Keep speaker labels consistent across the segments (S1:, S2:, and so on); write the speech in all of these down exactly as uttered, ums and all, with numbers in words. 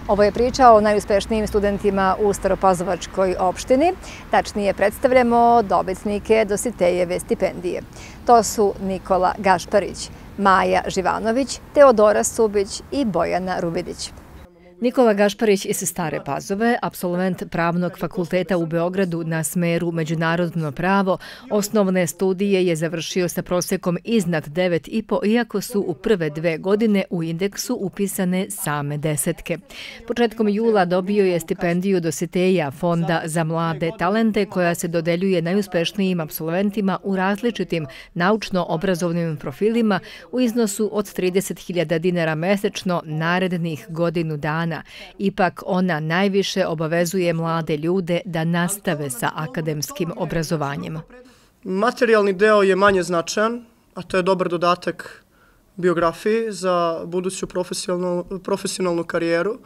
S1: Ovo je priča o najuspješnijim studentima u Staropazovačkoj opštini. Tačnije predstavljamo dobitnike Dositejeve stipendije. To su Nikola Gašparić, Maja Živanović, Teodora Subić i Bojana Rubidić. Nikola Gašparić iz Stare Pazove, apsolvent Pravnog fakulteta u Beogradu na smeru Međunarodno pravo, osnovne studije je završio sa prosekom iznad devet i po, iako su u prve dve godine u indeksu upisane same desetke. Početkom jula dobio je stipendiju Dositeja, Fonda za mlade talente, koja se dodeljuje najuspešnijim apsolventima u različitim naučno-obrazovnim profilima u iznosu od trideset hiljada dinara mesečno narednih godinu dana. Ipak ona najviše obavezuje mlade ljude da nastave sa akademskim obrazovanjem.
S2: Materijalni deo je manje značajan, a to je dobar dodatak biografiji za buduću profesionalnu, profesionalnu karijeru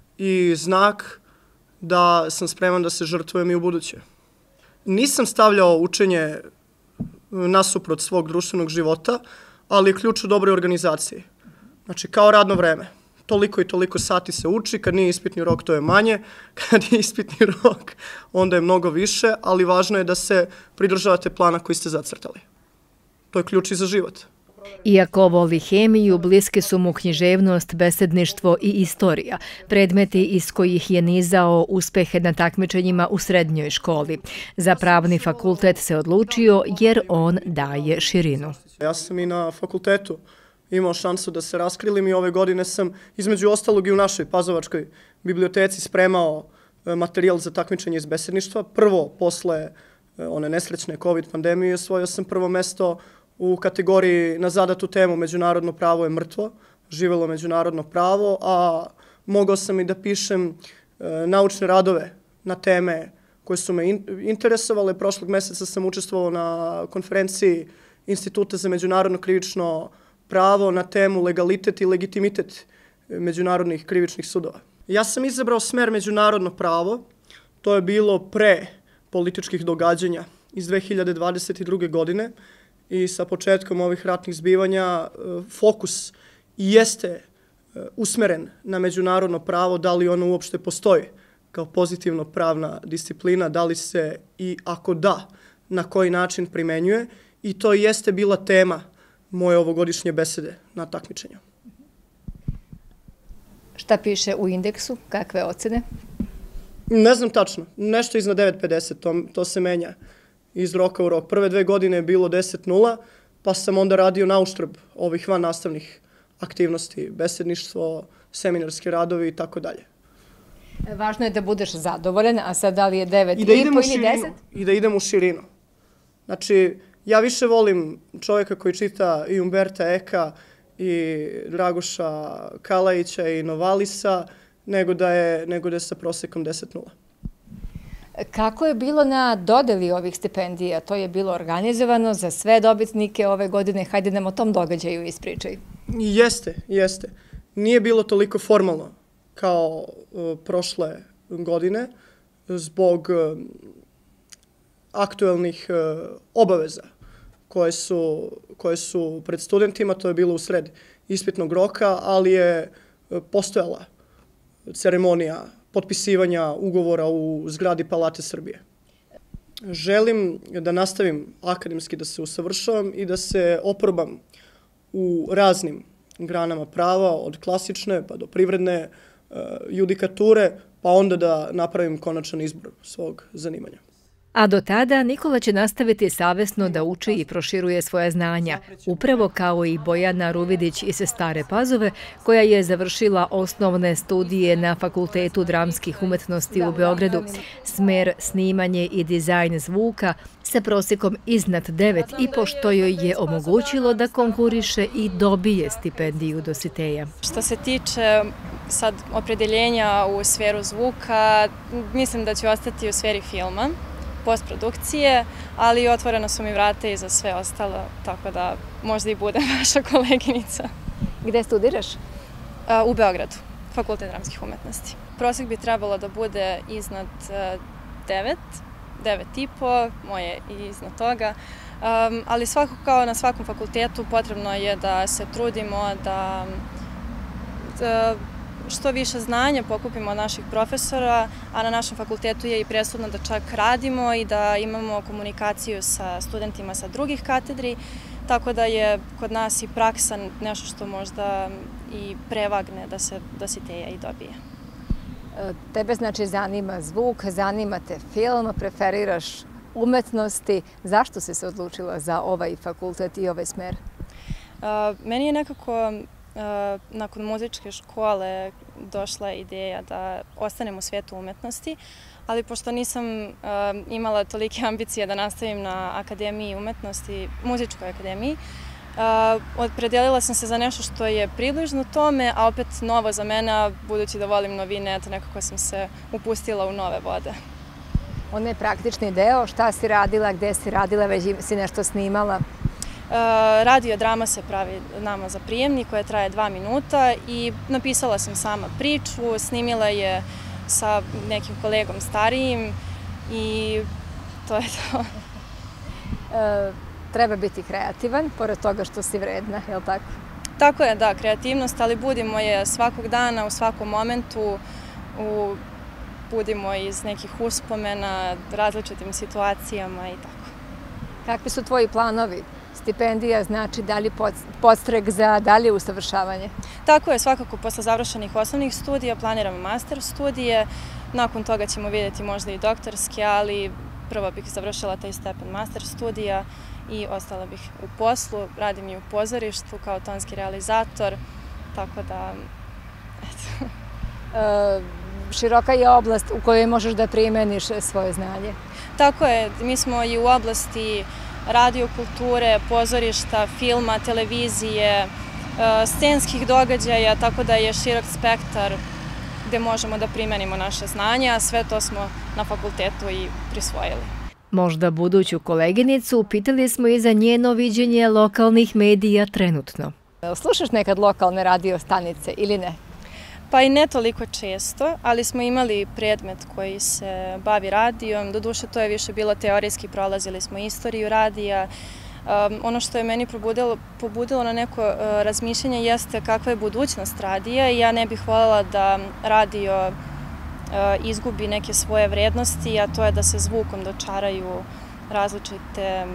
S2: i znak da sam spreman da se žrtvujem i u buduće. Nisam stavljao učenje nasuprot svog društvenog života, ali je ključ u dobroj organizaciji. Znači, kao radno vreme. Toliko i toliko sati se uči, kad nije ispitni rok to je manje, kad je ispitni rok onda je mnogo više, ali važno je da se pridržavate plana koji ste zacrtali. To je ključ i za život.
S1: Iako voli hemiju, bliske su mu književnost, besedništvo i istorija, predmeti iz kojih je nizao uspehe na takmičenjima u srednjoj školi. Za pravni fakultet se odlučio jer on daje širinu.
S2: Ja sam i na fakultetu imao šansu da se raskrilim i ove godine sam, između ostalog i u našoj Pazovačkoj biblioteci, spremao materijal za takmičenje iz besedništva. Prvo, posle one nesrećne COVID pandemije, osvojio sam prvo mesto u kategoriji na zadatu temu Međunarodno pravo je mrtvo, živelo međunarodno pravo, a mogao sam i da pišem naučne radove na teme koje su me interesovale. Prošlog meseca sam učestvovao na konferenciji Instituta za međunarodno krivično pravo na temu legalitet i legitimitet međunarodnih krivičnih sudova. Ja sam izabrao smer međunarodno pravo, to je bilo pre političkih događanja iz dve hiljade dvadeset druge. godine i sa početkom ovih ratnih zbivanja fokus jeste usmeren na međunarodno pravo, da li ono uopšte postoji kao pozitivno pravna disciplina, da li se i ako da, na koji način primenjuje, i to jeste bila tema moje ovogodišnje besede na takmičenju.
S1: Šta piše u indeksu? Kakve ocene?
S2: Ne znam tačno. Nešto iznad devet pedeset, to, to se menja iz roka u rok. Prve dve godine je bilo deset nula, pa sam onda radio na uštrb ovih van nastavnih aktivnosti, besedništvo, seminarski radovi i tako dalje.
S1: Važno je da budeš zadovoljan, a sad da li je devet i po ili deset?
S2: I da idem u širinu. Znači, ja više volim čovjeka koji čita i Umberta Eka i Dragoša Kalajića i Novalisa, nego da je, nego da je sa prosekom deset nula.
S1: Kako je bilo na dodeli ovih stipendija? To je bilo organizovano za sve dobitnike ove godine. Hajde nam o tom događaju ispričaj.
S2: Jeste, jeste. Nije bilo toliko formalno kao uh, prošle godine zbog uh, aktuelnih uh, obaveza koje su, koje su pred studentima. To je bilo u sred ispitnog roka, ali je postojala ceremonija potpisivanja ugovora u zgradi Palate Srbije. Želim da nastavim akademski da se usavršavam i da se oprobam u raznim granama prava, od klasične pa do privredne uh, judikature, pa onda da napravim konačan izbor svog zanimanja.
S1: A do tada Nikola će nastaviti savesno da uči i proširuje svoje znanja, upravo kao i Bojana Rubidić iz Stare Pazove, koja je završila osnovne studije na Fakultetu dramskih umetnosti u Beogradu, smer snimanje i dizajn zvuka sa prosjekom iznad devet i po, što joj je omogućilo da konkuriše i dobije stipendiju Dositeja.
S3: Što se tiče sad opredeljenja u sferu zvuka, mislim da ću ostati u sferi filma, postprodukcije, ali otvoreno su mi vrate i za sve ostalo, tako da možda i bude vaša koleginica.
S1: Gde studiraš?
S3: U Beogradu, Fakultet dramskih umetnosti. Prosek bi trebalo da bude iznad devet, devet i po, moje i iznad toga, um, ali svakako kao na svakom fakultetu potrebno je da se trudimo da, da što više znanja pokupimo od naših profesora, a na našem fakultetu je i presudno da čak radimo i da imamo komunikaciju sa studentima sa drugih katedri, tako da je kod nas i praksa nešto što možda i prevagne da se dositeja i dobije.
S1: Tebe znači zanima zvuk, zanima te film, preferiraš umetnosti. Zašto si se odlučila za ovaj fakultet i ovaj smer?
S3: Meni je nekako nakon muzičke škole došla ideja da ostanem u svijetu umetnosti, ali pošto nisam imala tolike ambicije da nastavim na Akademiji umetnosti, muzičkoj akademiji, opredelila sam se za nešto što je približno tome, a opet novo za mene, budući da volim novine, eto nekako sam se upustila u nove vode.
S1: Onaj praktični deo, šta si radila, gde si radila, već si nešto snimala?
S3: Radio drama se pravi nama za prijemni koja traje dva minuta i napisala sam sama priču, snimila je sa nekim kolegom starijim i to je to.
S1: Treba biti kreativan, pored toga što si vredna, je li tako?
S3: Tako je, da, kreativnost, ali budimo je svakog dana, u svakom momentu, u, budimo iz nekih uspomena, različitim situacijama i tako.
S1: Kakvi su tvoji planovi? Stipendija znači dalje podstrek za dalje usavršavanje?
S3: Tako je, svakako posle završenih osnovnih studija planiramo master studije, nakon toga ćemo vidjeti možda i doktorske, ali prvo bih završila taj stepen master studija i ostala bih u poslu, radim i u pozorištu kao tonski realizator, tako da, eto.
S1: E, široka je oblast u kojoj možeš da primeniš svoje znanje.
S3: Tako je, mi smo i u oblasti radiokulture, pozorišta, filma, televizije, scenskih događaja, tako da je širok spektar gde možemo da primenimo naše znanje, a sve to smo na fakultetu i prisvojili.
S1: Možda buduću koleginicu pitali smo i za njeno viđenje lokalnih medija trenutno. Slušaš nekad lokalne radio stanice ili ne?
S3: Pa i ne toliko često, ali smo imali predmet koji se bavi radijom. Doduše, to je više bilo teorijski, prolazili smo istoriju radija. Ono što je meni pobudilo na neko razmišljanje jeste kakva je budućnost radija i ja ne bih voljela da radio izgubi neke svoje vrednosti, a to je da se zvukom dočaraju različite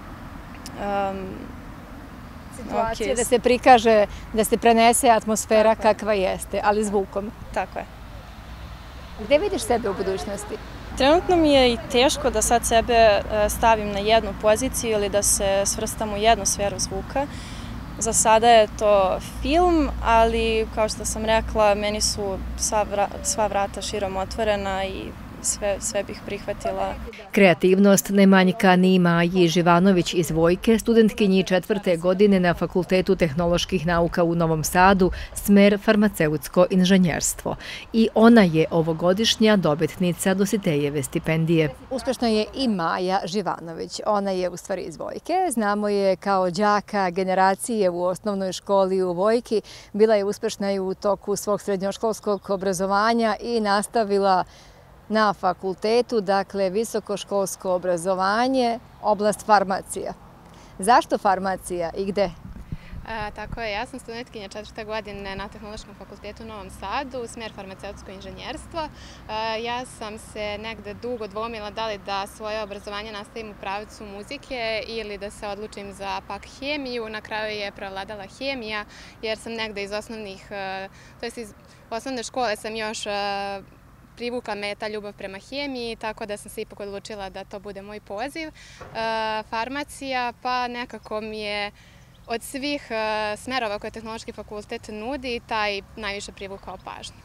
S1: situacije, da se prikaže, da se prenese atmosfera kakva jeste, ali zvukom.
S3: Tako je.
S1: Gde vidiš sebe u budućnosti?
S3: Trenutno mi je i teško da sad sebe stavim na jednu poziciju ili da se svrstam u jednu sferu zvuka. Za sada je to film, ali kao što sam rekla, meni su sva vrata širom otvorena i Sve, sve bih prihvatila.
S1: Kreativnost ne manjka ni Maji Živanović iz Vojke, studentkinji četvrte godine na Fakultetu tehnoloških nauka u Novom Sadu, smer farmaceutsko inženjerstvo. I ona je ovogodišnja dobitnica Dositejeve stipendije. Uspešna je i Maja Živanović. Ona je u stvari iz Vojke. Znamo je kao đaka generacije u osnovnoj školi u Vojki. Bila je uspešna i u toku svog srednjoškolskog obrazovanja i nastavila na fakultetu, dakle visokoškolsko obrazovanje, oblast farmacija. Zašto farmacija i gde?
S4: Tako je, ja sam studentkinja četvrte godine na Tehnološkom fakultetu u Novom Sadu, smer farmaceutsko inženjerstvo. Ja sam se negde dugo dvomila da li da svoje obrazovanje nastavim u pravcu muzike ili da se odlučim za pak hemiju. Na kraju je prevladala hemija jer sam negde iz osnovnih, to jest iz osnovne škole sam još privukla me ta ljubav prema hemiji, tako da sam se ipak odlučila da to bude moj poziv. Farmacija, pa nekako mi je od svih smerova koje Tehnološki fakultet nudi, taj najviše privukao pažnju.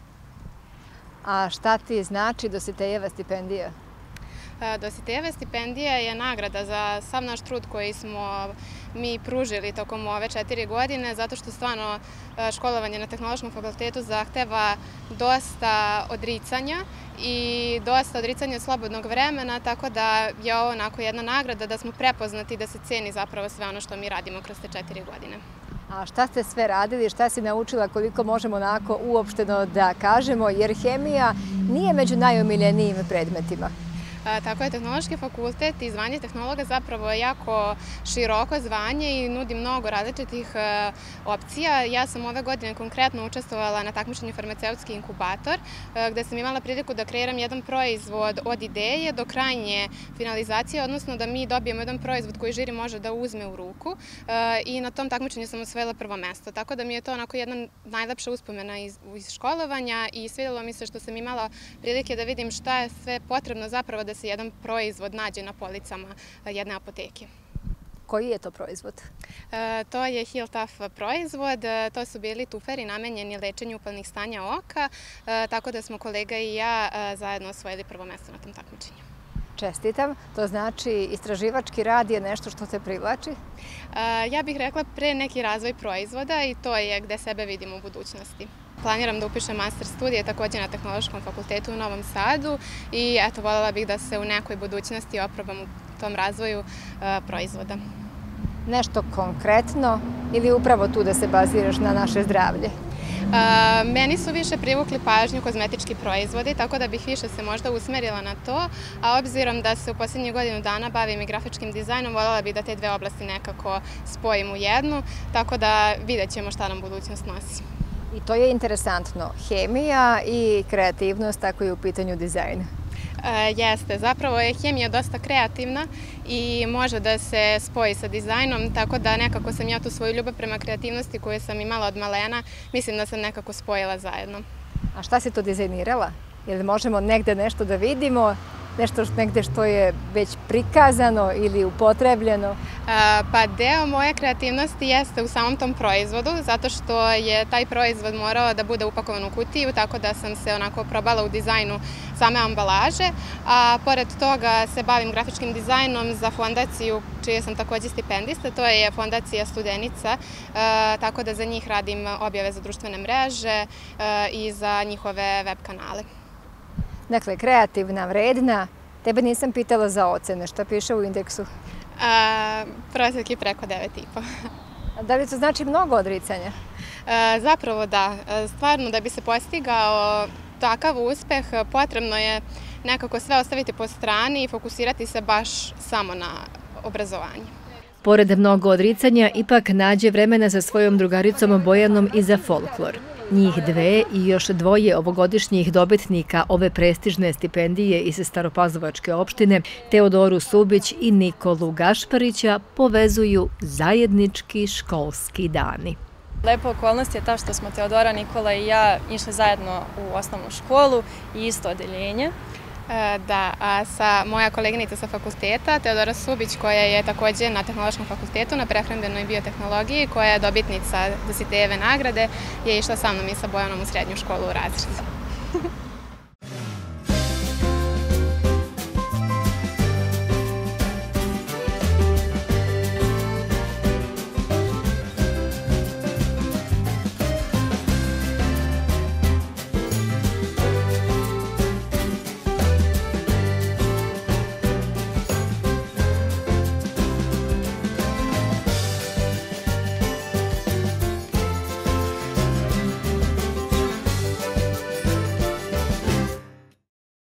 S1: A šta ti znači Dositejeva stipendija?
S4: Dositejeva stipendija je nagrada za sav naš trud koji smo mi pružili tokom ove četiri godine, zato što stvarno školovanje na Tehnološkom fakultetu zahteva dosta odricanja i dosta odricanja od slobodnog vremena, tako da je ovo onako jedna nagrada da smo prepoznati i da se ceni zapravo sve ono što mi radimo kroz te četiri godine.
S1: A šta ste sve radili, šta si naučila, koliko možemo onako uopšteno da kažemo, jer hemija nije među najomiljenijim predmetima?
S4: Tako je, tehnološki fakultet i zvanje tehnologa zapravo je jako široko zvanje i nudi mnogo različitih opcija. Ja sam ove godine konkretno učestvovala na takmičenju Farmaceutski inkubator, gde sam imala priliku da kreiram jedan proizvod od ideje do krajnje finalizacije, odnosno da mi dobijemo jedan proizvod koji žiri može da uzme u ruku, i na tom takmičenju sam osvojila prvo mesto. Tako da mi je to onako jedna najlepša uspomena iz, iz školovanja i svidjelo mi se što sam imala prilike da vidim šta je sve potrebno zapravo da se jedan proizvod nađe na policama jedne apoteke.
S1: Koji je to proizvod?
S4: E, to je Hiltaf proizvod, to su bili tuferi namenjeni lečenju upalnih stanja oka, e, tako da smo kolega i ja e, zajedno osvojili prvo mesto na tom takmičenju.
S1: Čestitam, to znači istraživački rad je nešto što te privlači? E,
S4: ja bih rekla pre neki razvoj proizvoda i to je gde sebe vidimo u budućnosti. Planiram da upišem master studije također na Tehnološkom fakultetu u Novom Sadu i eto, voljela bih da se u nekoj budućnosti oprobam u tom razvoju e, proizvoda.
S1: Nešto konkretno ili upravo tu da se baziraš na naše zdravlje?
S4: E, meni su više privukli pažnju kozmetički proizvodi, tako da bih više se možda usmerila na to, a obzirom da se u posljednjih godinu dana bavim i grafičkim dizajnom, voljela bih da te dve oblasti nekako spojim u jednu, tako da vidjet ćemo šta nam budućnost nosi.
S1: I to je interesantno, hemija i kreativnost, tako i u pitanju dizajna.
S4: E, jeste, zapravo je hemija dosta kreativna i može da se spoji sa dizajnom, tako da nekako sam ja tu svoju ljubav prema kreativnosti koju sam imala od malena, mislim da sam nekako spojila zajedno.
S1: A šta si to dizajnirala? Ili možemo negde nešto da vidimo? Nešto negde što je već prikazano ili upotrebljeno?
S4: Pa deo moje kreativnosti jeste u samom tom proizvodu, zato što je taj proizvod morao da bude upakovan u kutiju, tako da sam se onako probala u dizajnu same ambalaže, a pored toga se bavim grafičkim dizajnom za fondaciju čije sam također stipendista, to je fondacija Studenica, tako da za njih radim objave za društvene mreže i za njihove web kanale.
S1: Dakle, kreativna, vredna. Tebe nisam pitala za ocene. Šta piše u indeksu?
S4: A, prosjek je preko devet i po.
S1: Da li to znači mnogo odricanja?
S4: A, zapravo da. Stvarno, da bi se postigao takav uspeh, potrebno je nekako sve ostaviti po strani i fokusirati se baš samo na obrazovanje.
S1: Pored mnogo odricanja, ipak nađe vremena za svojom drugaricom Bojanom i za folklor. Njih dve i još dvoje ovogodišnjih dobitnika ove prestižne stipendije iz Staropazovačke opštine, Teodoru Subić i Nikolu Gašparića, povezuju zajednički školski dani.
S3: Lepa okolnost je ta što smo Teodora, Nikola i ja išli zajedno u osnovnu školu i isto odeljenje.
S4: Da, a sa moja koleginica sa fakulteta, Teodora Subić, koja je također na Tehnološkom fakultetu na prehrambenoj biotehnologiji, koja je dobitnica Dositejeve nagrade, je išla sa mnom i sa Bojanom u srednju školu u razred.